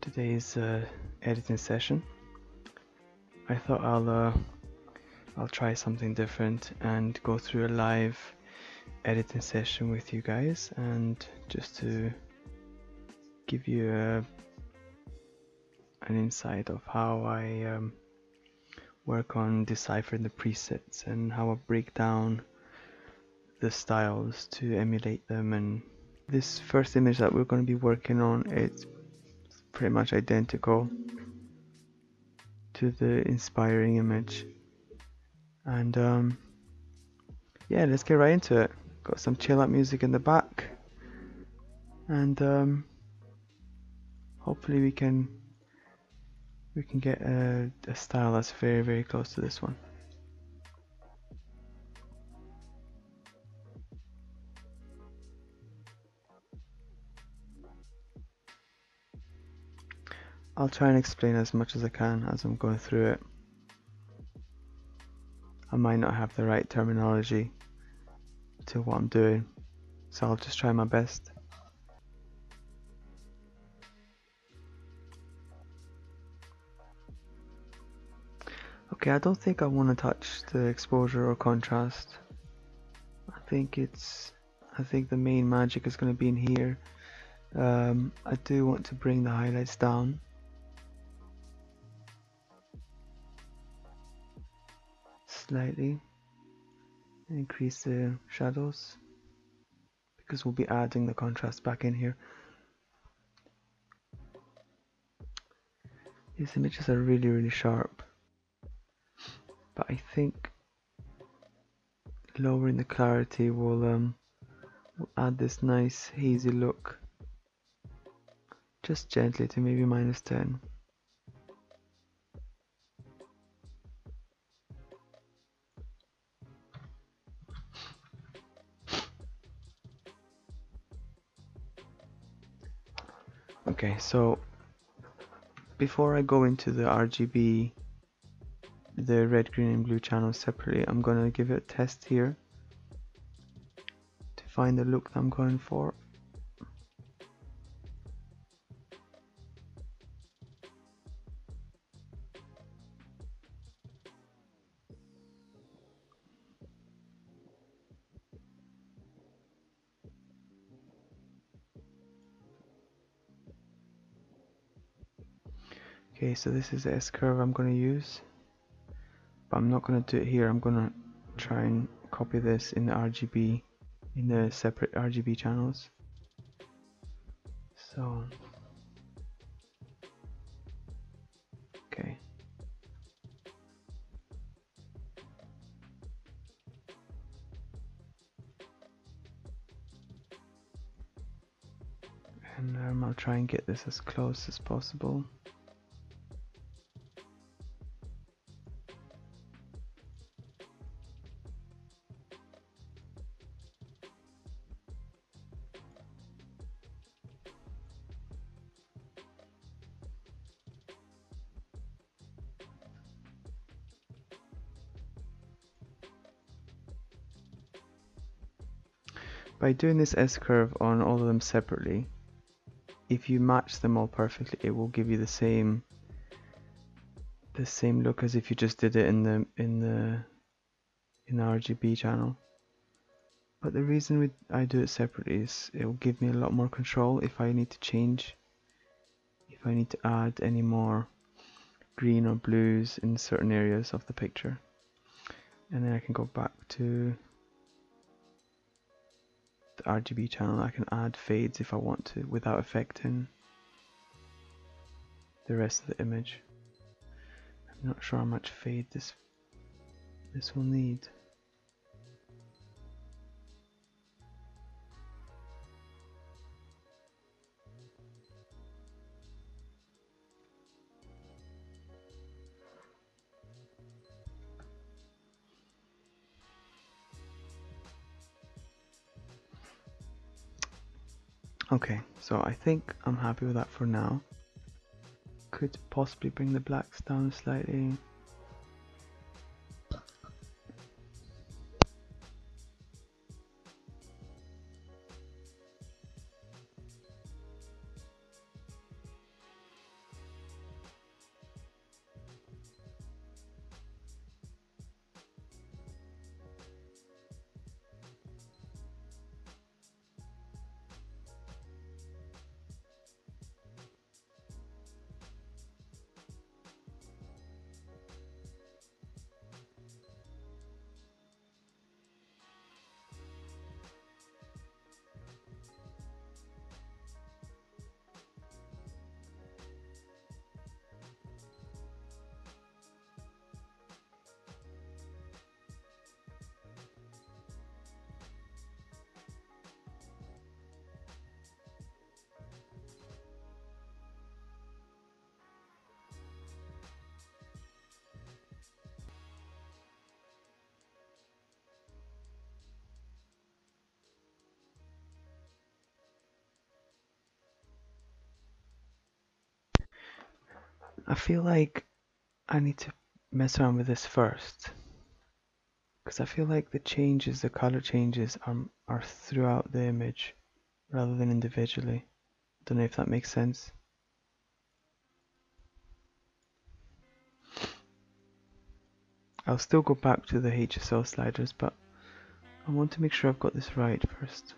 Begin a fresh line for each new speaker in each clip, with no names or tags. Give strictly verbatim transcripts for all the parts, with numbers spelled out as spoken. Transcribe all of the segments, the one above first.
today's uh, editing session. I thought I'll uh, I'll try something different and go through a live editing session with you guys, and just to give you a, an insight of how I um, work on deciphering the presets and how I break down the styles to emulate them. And this first image that we're going to be working on, it's pretty much identical to the inspiring image. And um, yeah, let's get right into it. Got some chill out music in the back, and um, hopefully we can we can get a, a style that's very very close to this one. I'll try and explain as much as I can as I'm going through it. I might not have the right terminology to what I'm doing, so I'll just try my best. Okay, I don't think I want to touch the exposure or contrast. I think it's I think the main magic is going to be in here. Um, I do want to bring the highlights down. Slightly. Increase the shadows, because we'll be adding the contrast back in here. These images are really really sharp, but I think lowering the clarity will, um, will add this nice hazy look, just gently to maybe minus ten. Okay, so before I go into the R G B, the red, green and blue channels separately, I'm gonna give it a test here to find the look that I'm going for. Okay, so this is the S-curve I'm going to use, but I'm not going to do it here. I'm going to try and copy this in the R G B, in the separate R G B channels. So, okay. And um, I'll try and get this as close as possible. By doing this S-curve on all of them separately, if you match them all perfectly, it will give you the same the same look as if you just did it in the in the in the R G B channel. But the reason we, I do it separately is it will give me a lot more control if I need to change, if I need to add any more green or blues in certain areas of the picture. And then I can go back to the R G B channel. I can add fades if I want to without affecting the rest of the image. I'm not sure how much fade this this will need. Okay, so I think I'm happy with that for now. Could possibly bring the blacks down slightly. I feel like I need to mess around with this first, because I feel like the changes, the color changes are, are throughout the image rather than individually. Don't know if that makes sense. I'll still go back to the H S L sliders, but I want to make sure I've got this right first.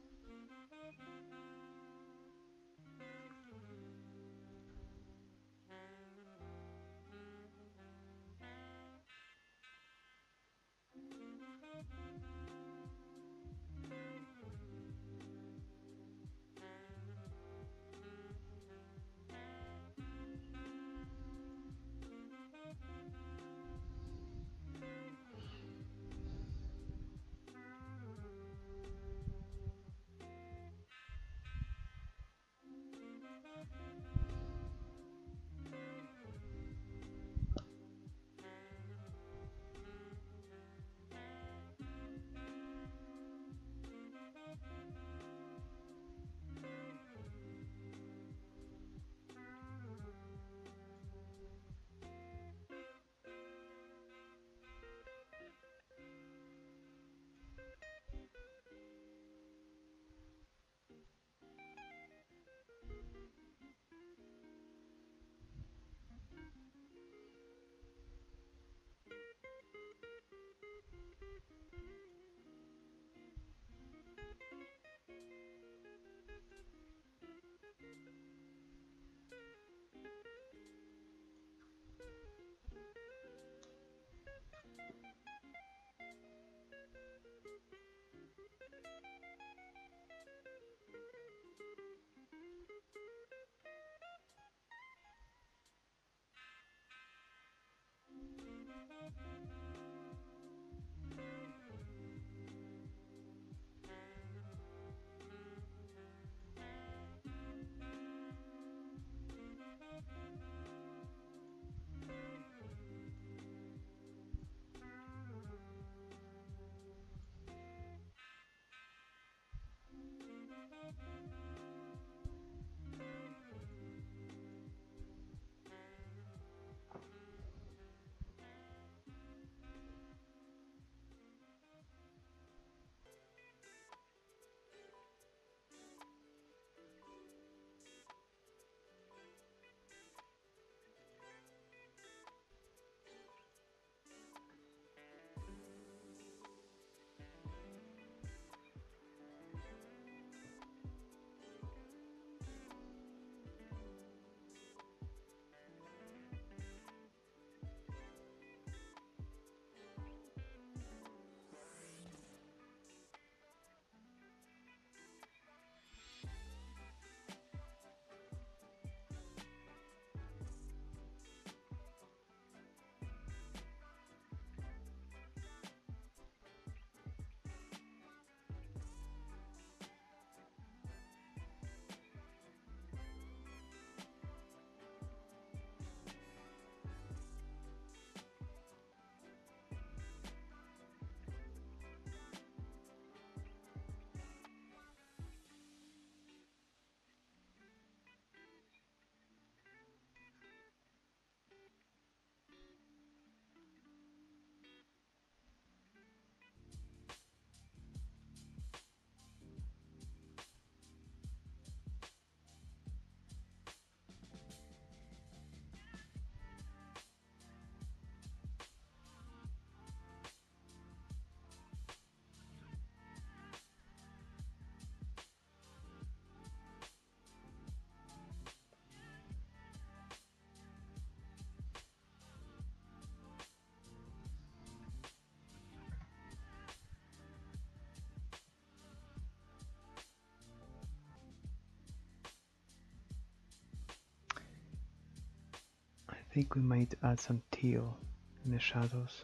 I think we might add some teal in the shadows.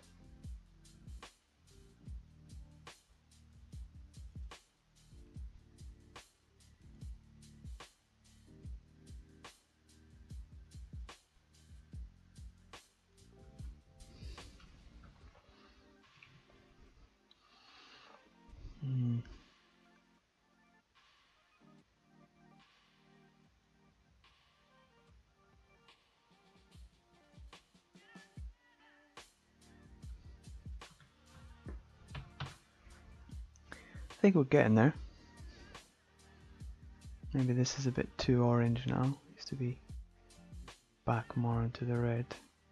Hmm. think we're getting there. Maybe this is a bit too orange now. Used to be back more into the red.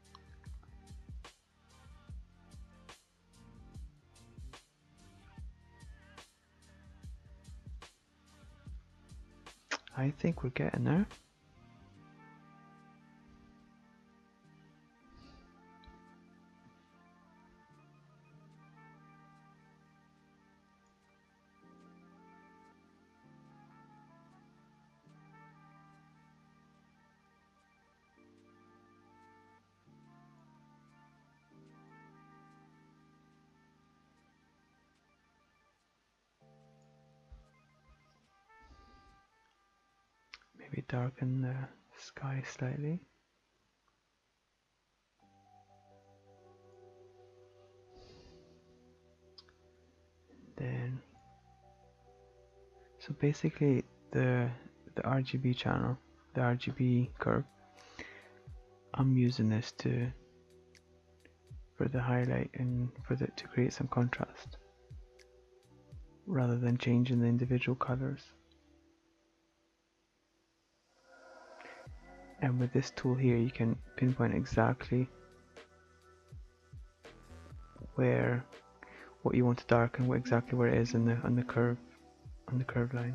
I think we're getting there. Maybe darken the sky slightly. Then, so basically the the R G B channel, the R G B curve, I'm using this to for the highlight and for the to create some contrast, rather than changing the individual colors. And with this tool here, you can pinpoint exactly where what you want to darken, what exactly where it is in the on the curve on the curve line.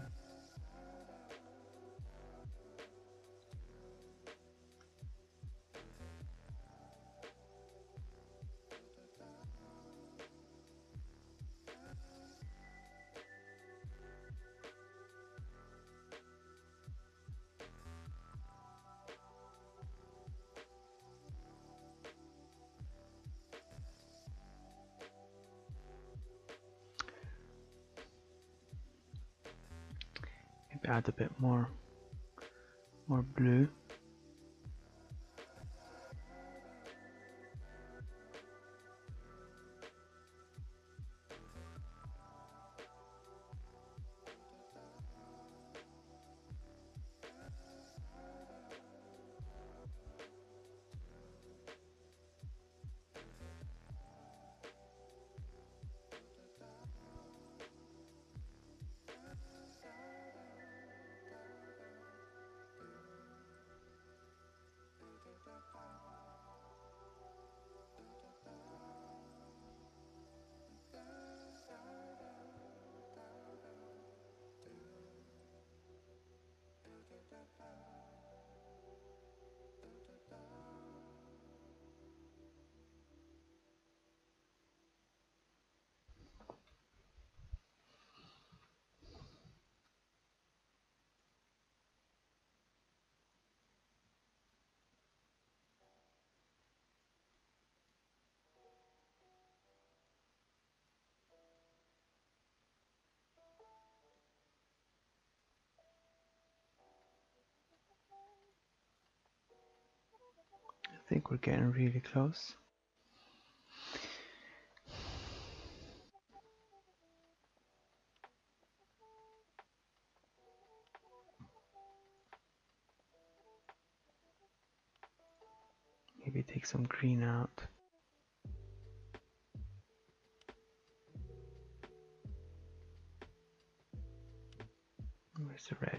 Maybe add a bit more more blue. I think we're getting really close. Maybe take some green out. Where's the red?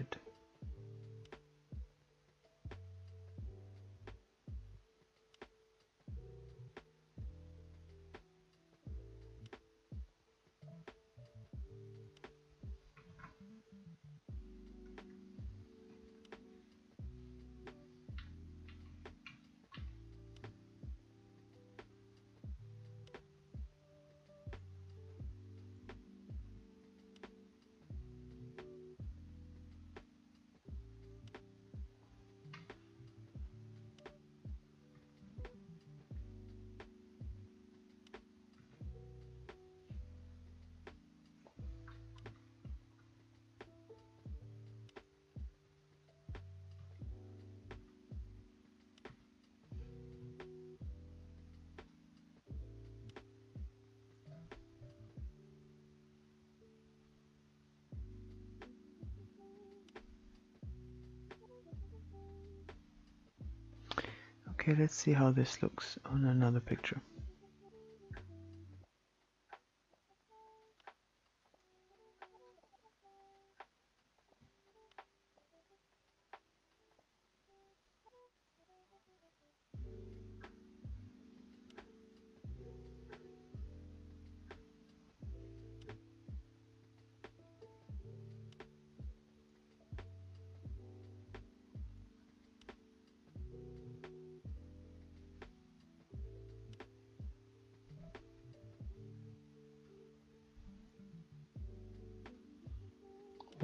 Okay, let's see how this looks on another picture.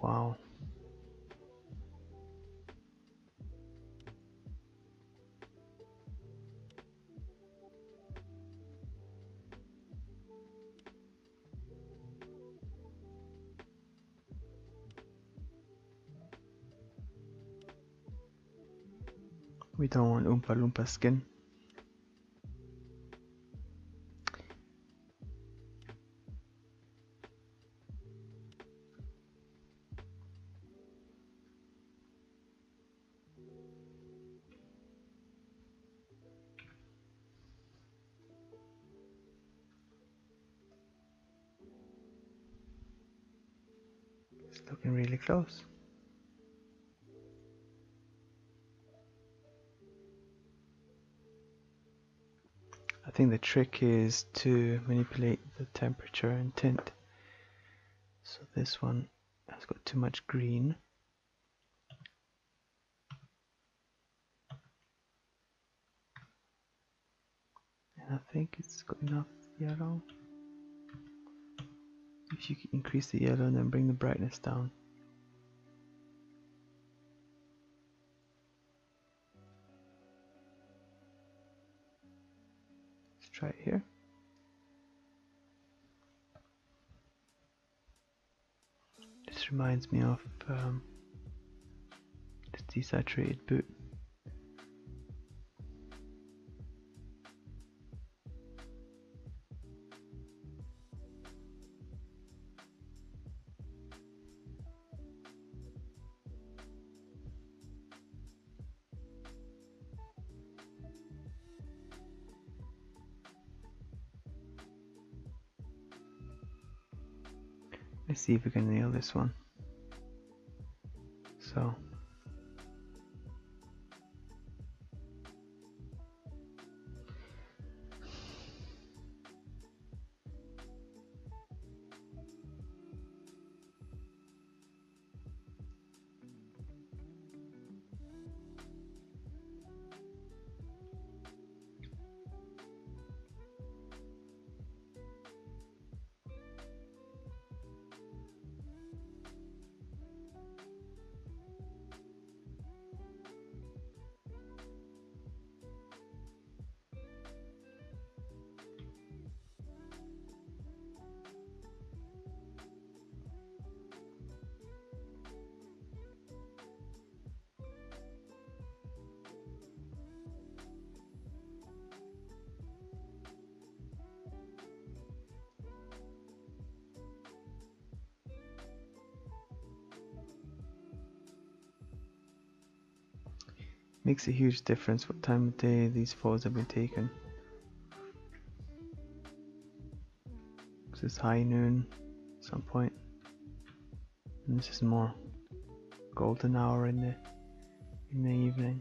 Wow. We don't want Oompa Loompa skin. It's looking really close. I think the trick is to manipulate the temperature and tint. So this one has got too much green. And I think it's got enough yellow. If you can increase the yellow and then bring the brightness down. Let's try it here. This reminds me of um, this desaturated boot. Let's see if we can nail this one. So makes a huge difference what time of day these photos have been taken. This is high noon at some point, and this is more golden hour in the in the evening.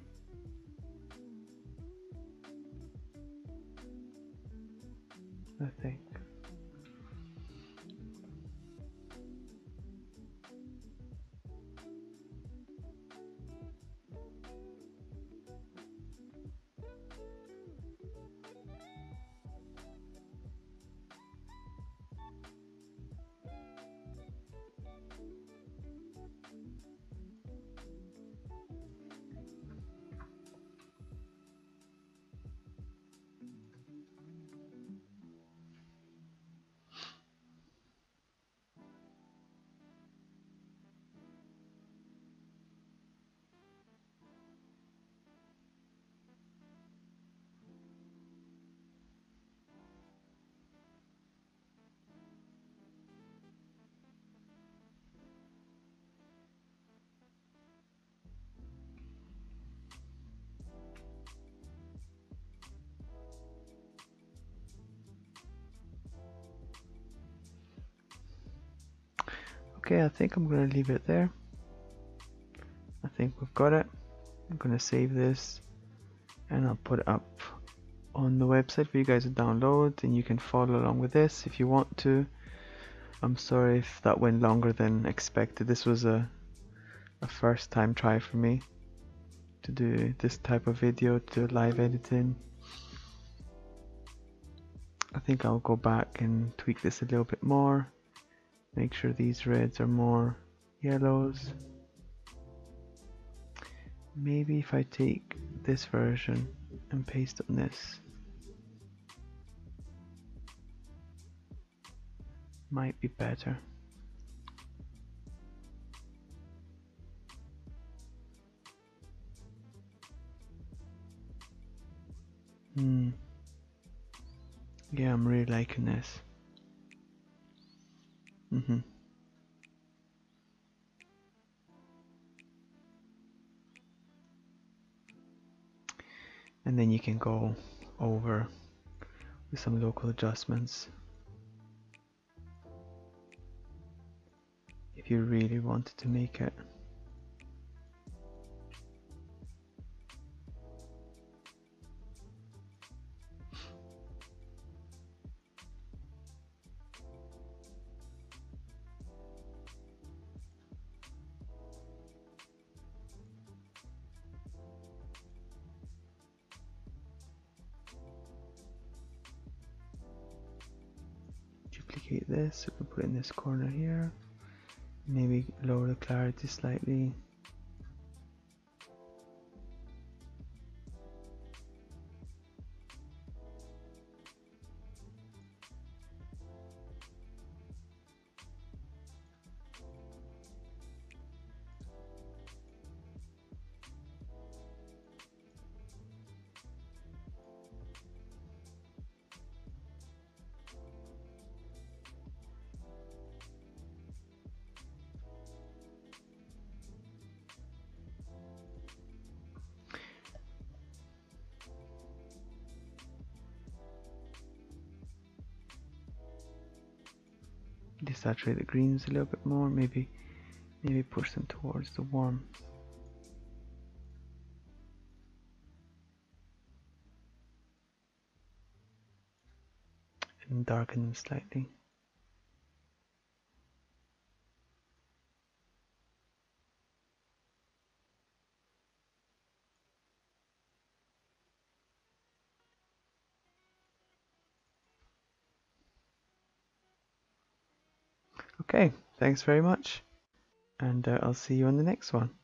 I think. Okay, I think I'm going to leave it there. I think we've got it. I'm going to save this and I'll put it up on the website for you guys to download, and you can follow along with this if you want to. I'm sorry if that went longer than expected. This was a, a first time try for me to do this type of video, to do live editing. I think I'll go back and tweak this a little bit more, make sure these reds are more yellows. Maybe if I take this version and paste on this, might be better. Hmm. Yeah, I'm really liking this. Mm-hmm. And then you can go over with some local adjustments if you really wanted to make it. Duplicate this, we can put it in this corner here. Maybe lower the clarity slightly. Desaturate the greens a little bit more, maybe maybe push them towards the warm. And darken them slightly. Okay, thanks very much, and uh, I'll see you on the next one.